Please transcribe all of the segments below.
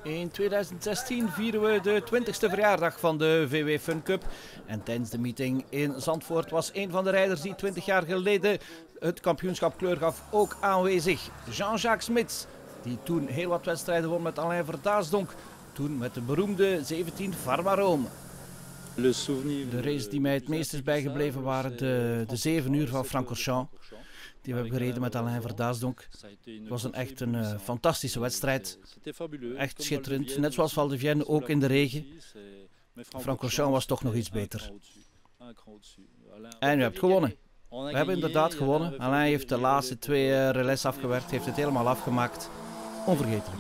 In 2016 vieren we de 20ste verjaardag van de VW Fun Cup. En tijdens de meeting in Zandvoort was een van de rijders die 20 jaar geleden het kampioenschap kleur gaf ook aanwezig. Jean-Jacques Smits, die toen heel wat wedstrijden won met Alain Verdaasdonck. Toen met de beroemde 17 Pharma-Rome. De race die mij het meest is bijgebleven waren de 7 uur van Francorchamps. Die we hebben gereden met Alain Verdaasdonck. Het was echt een fantastische wedstrijd. Echt schitterend. Net zoals Val de Vienne, ook in de regen. Francorchamps was toch nog iets beter. En u hebt gewonnen. We hebben inderdaad gewonnen. Alain heeft de laatste 2 relais afgewerkt. Heeft het helemaal afgemaakt. Onvergetelijk.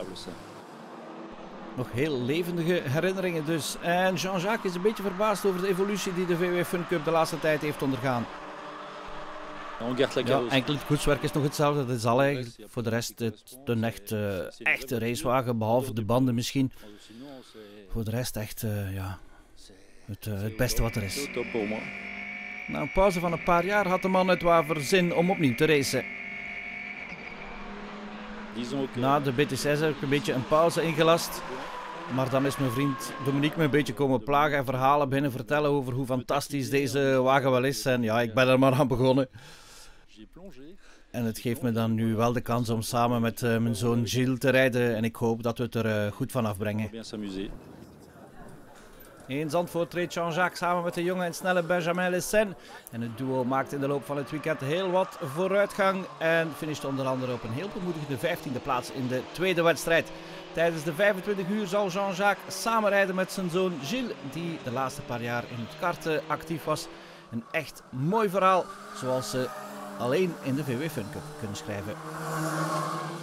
Nog heel levendige herinneringen dus. En Jean-Jacques is een beetje verbaasd over de evolutie die de VW Fun Cup de laatste tijd heeft ondergaan. Ja, enkel het koetswerk is nog hetzelfde, dat is al eigenlijk. Voor de rest een echte racewagen, behalve de banden misschien. Voor de rest echt het beste wat er is. Na een pauze van een paar jaar had de man het Waver zin om opnieuw te racen. Na de BT6 heb ik een beetje een pauze ingelast. Maar dan is mijn vriend Dominique me een beetje komen plagen en verhalen binnen vertellen over hoe fantastisch deze wagen wel is. En ja, ik ben er maar aan begonnen. En het geeft me dan nu wel de kans om samen met mijn zoon Gilles te rijden. En ik hoop dat we het er goed van afbrengen. In Zandvoort reed Jean-Jacques samen met de jonge en snelle Benjamin Lessen. En het duo maakte in de loop van het weekend heel wat vooruitgang. En finishte onder andere op een heel bemoedigende 15e plaats in de tweede wedstrijd. Tijdens de 25 uur zal Jean-Jacques samenrijden met zijn zoon Gilles, die de laatste paar jaar in het karten actief was. Een echt mooi verhaal, zoals ze alleen in de VW Fun Cup kunnen schrijven.